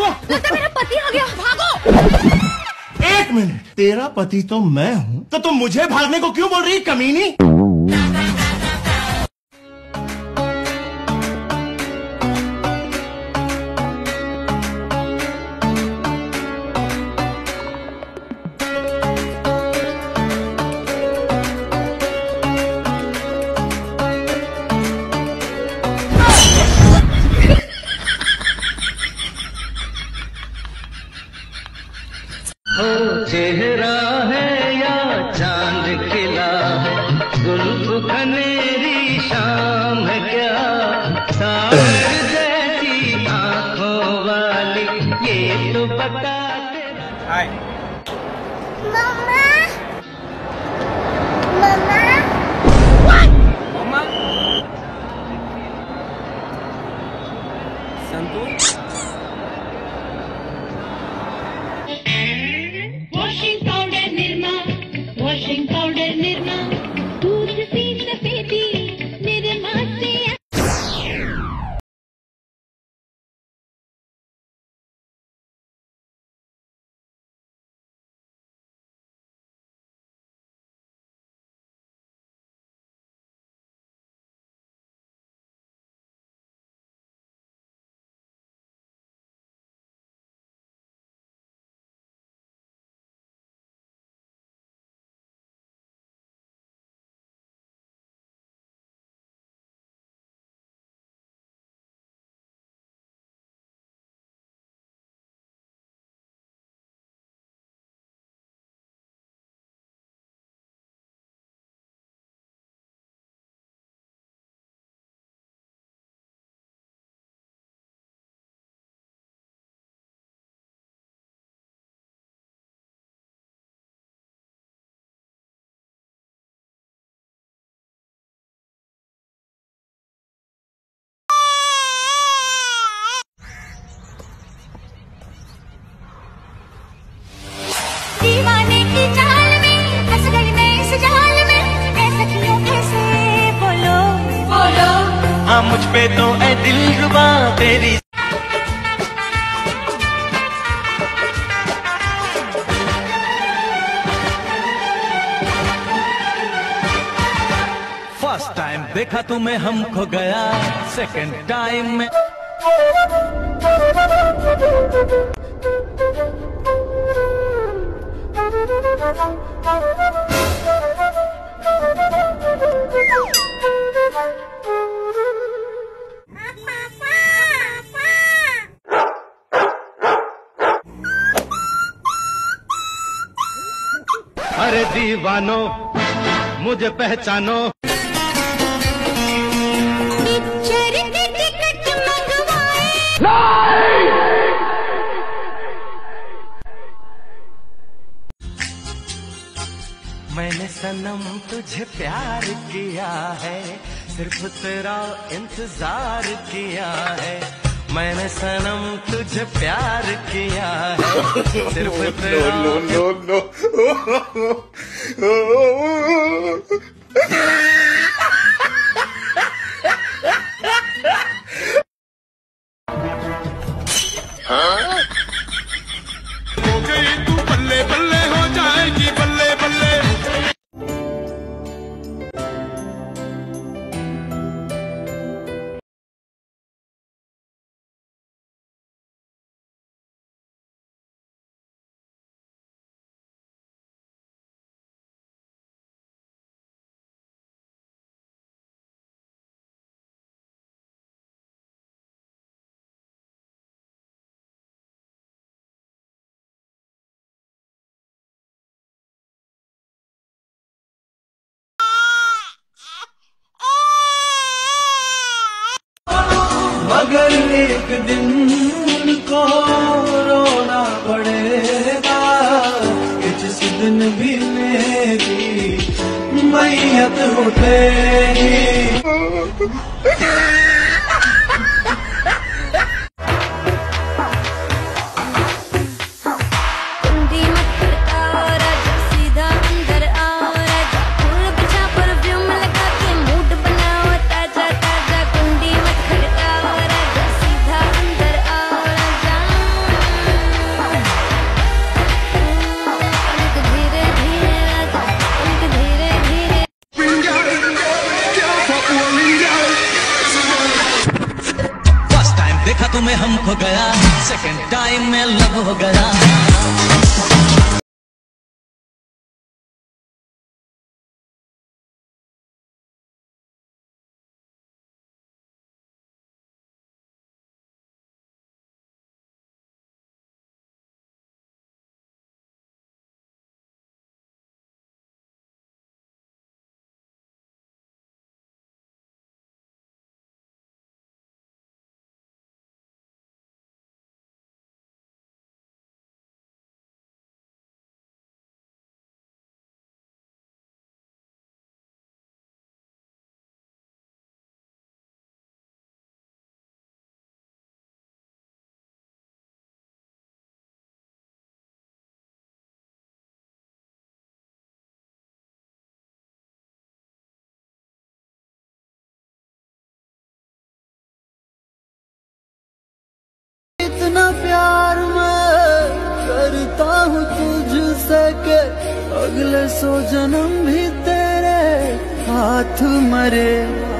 लगता है मेरा पति आ गया, भागो। एक मिनट, तेरा पति तो मैं हूँ, तो तुम मुझे भागने को क्यों बोल रही कमीनी? चेहरा है या चांद खिला है, गुल खनेरी शाम है क्या, सावर जैसी आंखों वाली ये तो बता दे। हाय मम्मा, मम्मा, मम्मा, संतोष। वॉशिंग पाउडर निर्मा, दूध सी सफेदी निर्मा से। दीवाने की चाल में फंस गई मैं इस जाल में, कैसे क्यों कैसे बोलो बोलो। हाँ मुझ पे तो ऐ दिलरुबा तेरी। फर्स्ट टाइम देखा तुम्हें हम खो गया, सेकंड टाइम में अरे दीवानो मुझे पहचानो। पिक्चर की टिकट मंगवाए। मैंने सनम तुझे प्यार किया है, सिर्फ तेरा इंतजार किया है। मैंने सनम तुझे प्यार किया है, सिर्फ तेरा। नो हो गई तू बल्ले बल्ले, हो जाएगी बल्ले बल्ले। मगर एक दिन उनको रोना पड़ेगा कि जिस दिन भी मेरी मैयत उठेगी। गया, सेकंड टाइम में लव हो गया। इतना प्यार मैं करता हूँ तुझसे के अगले 100 जन्म भी तेरे हाथ मरे।